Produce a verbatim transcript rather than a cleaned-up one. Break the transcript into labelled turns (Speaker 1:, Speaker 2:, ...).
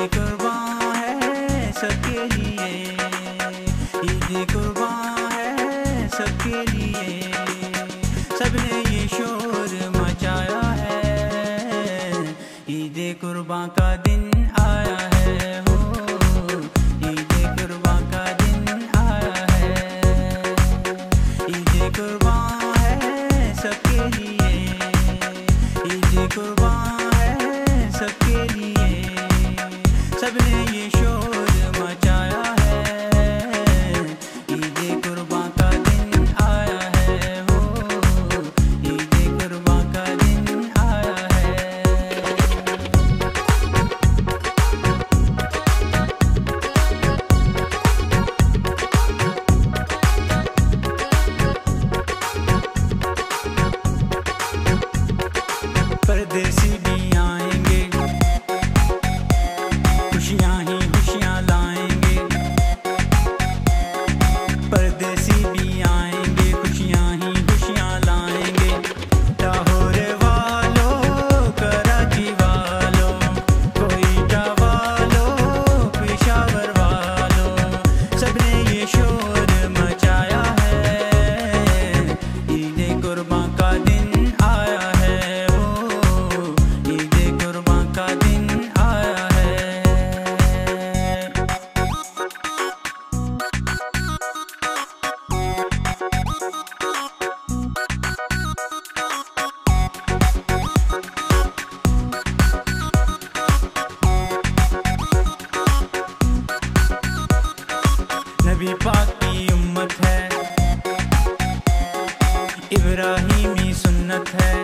Speaker 1: कुर्बान है सबके लिए, ईद कुर्बान है सबके लिए। सबने ये शोर मचाया है, ईद कुर्बान का दिन आया है हो, ईद कुर्बान का दिन आया है। ईद कुर्बान है सबके लिए, ईद कुर्बान है सबके लिए। सबने ये शोर मचाया है, ईद कुर्बान का दिन आया है हो, ईद कुर्बान का दिन आया है। परदेसी भी आएंगे, खुशियाँ ही खुशियाँ लाएंगे। परदेसी भी आएंगे, खुशियाँ ही खुशियाँ लाएंगे। लाहौर वालों, कराची वालों, कोयटा वालों, पेशावर वालों, सबने ये शोर मचाया है, ईद कुर्बान का दिन आया है हो, ईद कुर्बान का दिन आया है। नबी पाक की उम्मत है, इब्राहिमी सुन्नत है।